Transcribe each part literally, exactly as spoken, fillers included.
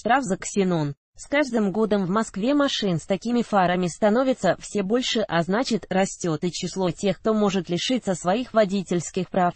Штраф за ксенон. С каждым годом в Москве машин с такими фарами становится все больше, а значит, растет и число тех, кто может лишиться своих водительских прав.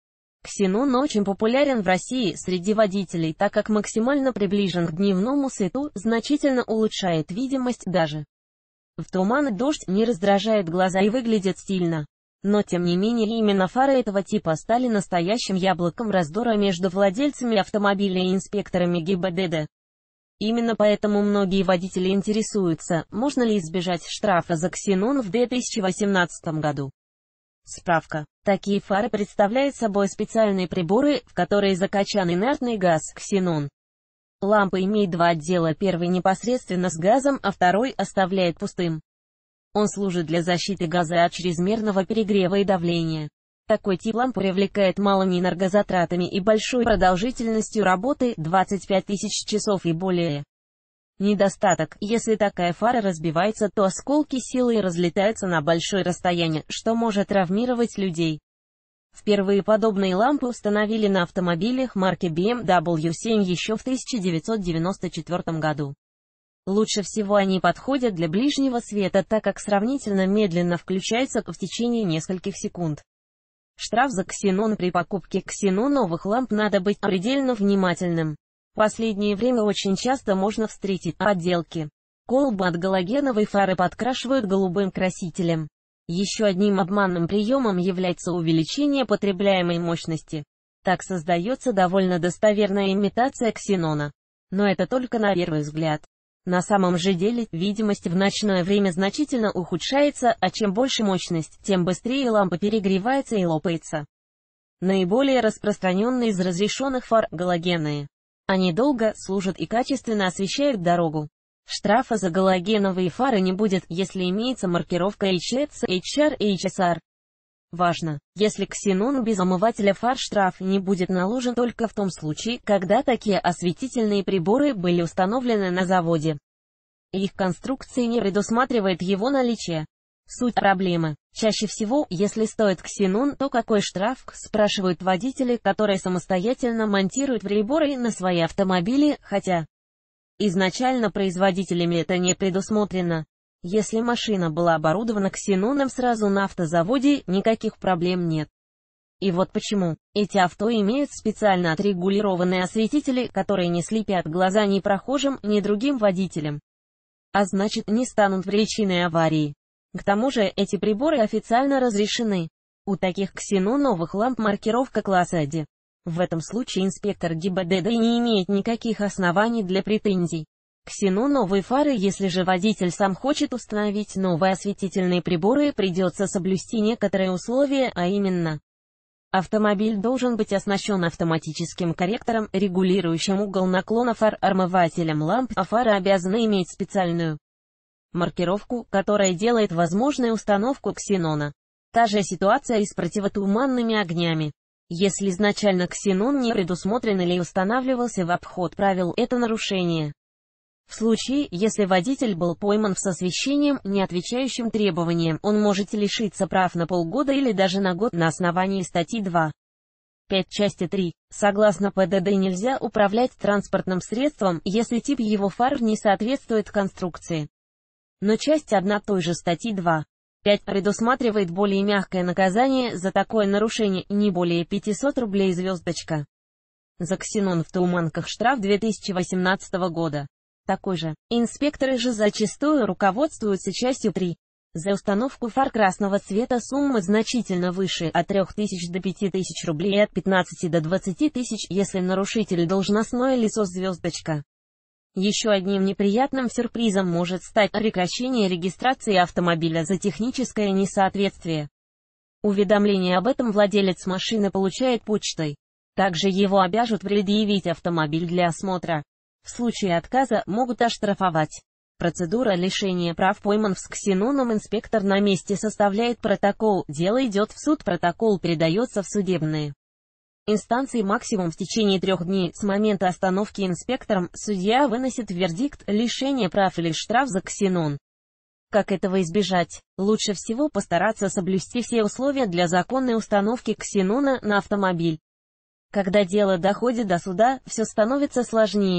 Ксенон очень популярен в России среди водителей, так как максимально приближен к дневному свету, значительно улучшает видимость даже в туман и дождь, не раздражает глаза и выглядит стильно. Но тем не менее именно фары этого типа стали настоящим яблоком раздора между владельцами автомобилей и инспекторами ГИБДД. Именно поэтому многие водители интересуются, можно ли избежать штрафа за ксенон в две тысячи восемнадцатом году. Справка. Такие фары представляют собой специальные приборы, в которые закачан инертный газ, ксенон. Лампа имеет два отдела, первый непосредственно с газом, а второй оставляет пустым. Он служит для защиты газа от чрезмерного перегрева и давления. Такой тип ламп привлекает малыми энергозатратами и большой продолжительностью работы двадцать пять тысяч часов и более. Недостаток: если такая фара разбивается, то осколки силой разлетаются на большое расстояние, что может травмировать людей. Впервые подобные лампы установили на автомобилях марки би эм дабл ю семь еще в тысяча девятьсот девяносто четвёртом году. Лучше всего они подходят для ближнего света, так как сравнительно медленно включаются в течение нескольких секунд. Штраф за ксенон. При покупке ксеноновых ламп надо быть предельно внимательным. В последнее время очень часто можно встретить подделки. Колбу от галогеновой фары подкрашивают голубым красителем. Еще одним обманным приемом является увеличение потребляемой мощности. Так создается довольно достоверная имитация ксенона. Но это только на первый взгляд. На самом же деле, видимость в ночное время значительно ухудшается, а чем больше мощность, тем быстрее лампа перегревается и лопается. Наиболее распространенные из разрешенных фар – галогенные. Они долго служат и качественно освещают дорогу. Штрафа за галогеновые фары не будет, если имеется маркировка эйч эс, эйч ар, эйч эс ар. Важно, если ксенон без омывателя фар, штраф не будет наложен только в том случае, когда такие осветительные приборы были установлены на заводе. Их конструкция не предусматривает его наличие. Суть проблемы. Чаще всего, если стоит ксенон, то какой штраф, спрашивают водители, которые самостоятельно монтируют приборы на свои автомобили, хотя изначально производителями это не предусмотрено. Если машина была оборудована ксеноном сразу на автозаводе, никаких проблем нет. И вот почему. Эти авто имеют специально отрегулированные осветители, которые не слепят глаза ни прохожим, ни другим водителям. А значит, не станут причиной аварии. К тому же, эти приборы официально разрешены. У таких ксеноновых ламп маркировка класса ди. В этом случае инспектор ГИБДД не имеет никаких оснований для претензий. Ксеноновые фары. Если же водитель сам хочет установить новые осветительные приборы, придется соблюсти некоторые условия, а именно: автомобиль должен быть оснащен автоматическим корректором, регулирующим угол наклона фар, омывателем ламп, а фары обязаны иметь специальную маркировку, которая делает возможной установку ксенона. Та же ситуация и с противотуманными огнями. Если изначально ксенон не предусмотрен или устанавливался в обход правил, это нарушение. В случае, если водитель был пойман с освещением, не отвечающим требованиям, он может лишиться прав на полгода или даже на год на основании статьи два точка пять части три. Согласно ПДД, нельзя управлять транспортным средством, если тип его фар не соответствует конструкции. Но часть одна той же статьи два точка пять предусматривает более мягкое наказание за такое нарушение, не более пятисот рублей звездочка. За ксенон в Туманках штраф две тысячи восемнадцатого года. Такой же. Инспекторы же зачастую руководствуются частью три. За установку фар красного цвета суммы значительно выше, от трёх тысяч до пяти тысяч рублей и от пятнадцати до двадцати тысяч, если нарушитель должностное лицо звездочка. Еще одним неприятным сюрпризом может стать прекращение регистрации автомобиля за техническое несоответствие. Уведомление об этом владелец машины получает почтой. Также его обяжут предъявить автомобиль для осмотра. В случае отказа могут оштрафовать. Процедура лишения прав. Пойман с ксеноном инспектор на месте составляет протокол, дело идет в суд, протокол передается в судебные инстанции максимум в течение трех дней. С момента остановки инспектором, судья выносит вердикт: лишение прав или штраф за ксенон. Как этого избежать? Лучше всего постараться соблюсти все условия для законной установки ксенона на автомобиль. Когда дело доходит до суда, все становится сложнее.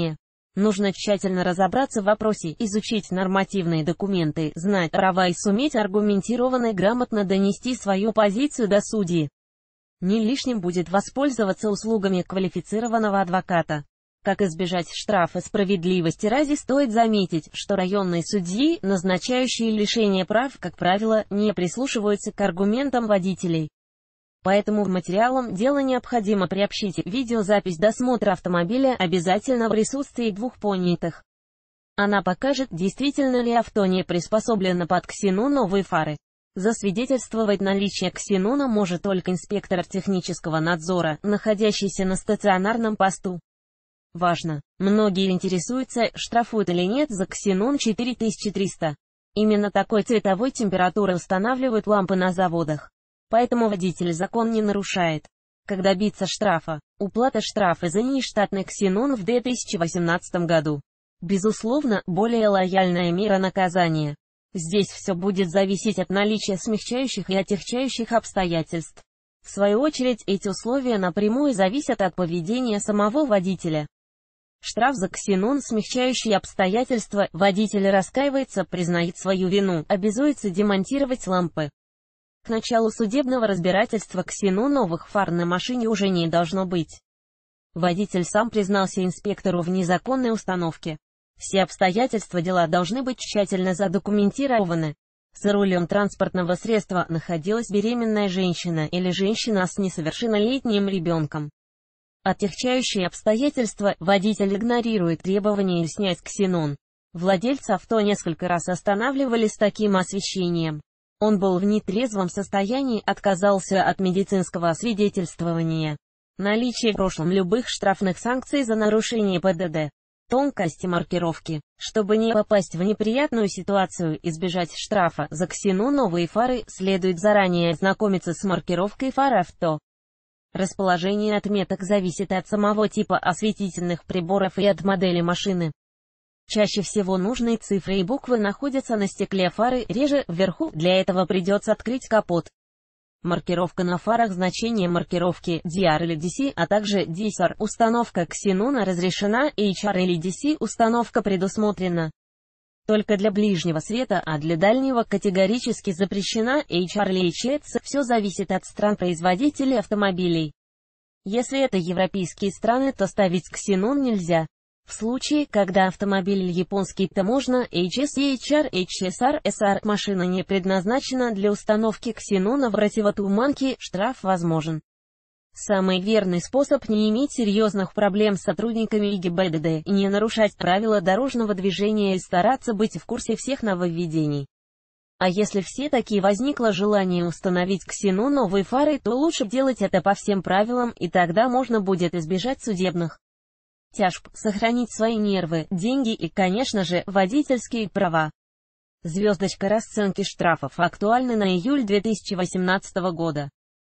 Нужно тщательно разобраться в вопросе, изучить нормативные документы, знать права и суметь аргументированно и грамотно донести свою позицию до судьи. Не лишним будет воспользоваться услугами квалифицированного адвоката. Как избежать штрафа? Справедливости ради стоит заметить, что районные судьи, назначающие лишение прав, как правило, не прислушиваются к аргументам водителей. Поэтому к материалам дела необходимо приобщить видеозапись досмотра автомобиля обязательно в присутствии двух понятых. Она покажет, действительно ли авто не приспособлено под ксеноновые фары. Засвидетельствовать наличие ксенона может только инспектор технического надзора, находящийся на стационарном посту. Важно! Многие интересуются, штрафуют или нет за ксенон четыре тысячи триста. Именно такой цветовой температуры устанавливают лампы на заводах. Поэтому водитель закон не нарушает. Как добиться штрафа? Уплата штрафа за нештатный ксенон в две тысячи восемнадцатом году. Безусловно, более лояльная мера наказания. Здесь все будет зависеть от наличия смягчающих и отягчающих обстоятельств. В свою очередь, эти условия напрямую зависят от поведения самого водителя. Штраф за ксенон, смягчающие обстоятельства, водитель раскаивается, признает свою вину, обязуется демонтировать лампы. К началу судебного разбирательства ксеноновых фар на машине уже не должно быть. Водитель сам признался инспектору в незаконной установке. Все обстоятельства дела должны быть тщательно задокументированы. За рулем транспортного средства находилась беременная женщина или женщина с несовершеннолетним ребенком. Отягчающие обстоятельства: водитель игнорирует требования снять ксенон. Владельца авто несколько раз останавливали с таким освещением. Он был в нетрезвом состоянии, отказался от медицинского освидетельствования. Наличие в прошлом любых штрафных санкций за нарушение ПДД. Тонкости маркировки. Чтобы не попасть в неприятную ситуацию, избежать штрафа за ксеноновые фары, следует заранее ознакомиться с маркировкой фар авто. Расположение отметок зависит от самого типа осветительных приборов и от модели машины. Чаще всего нужные цифры и буквы находятся на стекле фары, реже вверху, для этого придется открыть капот. Маркировка на фарах. Значение маркировки ди ар или ди си, а также ди эс ар. Установка ксенона разрешена, эйч ар или ди си установка предусмотрена только для ближнего света, а для дальнего категорически запрещена, эйч ар или эйч эс. Все зависит от стран-производителей автомобилей. Если это европейские страны, то ставить ксенон нельзя. В случае, когда автомобиль японский, то можно, эйч эс, эйч ар, эйч эс ар, эс ар. Машина не предназначена для установки ксенона в противотуманке, штраф возможен. Самый верный способ не иметь серьезных проблем с сотрудниками ГИБДД, не нарушать правила дорожного движения и стараться быть в курсе всех нововведений. А если все-таки возникло желание установить ксеноновые фары, то лучше делать это по всем правилам, и тогда можно будет избежать судебных тяжб, сохранить свои нервы, деньги и, конечно же, водительские права. Звездочка. Расценки штрафов актуальны на июль две тысячи восемнадцатого года.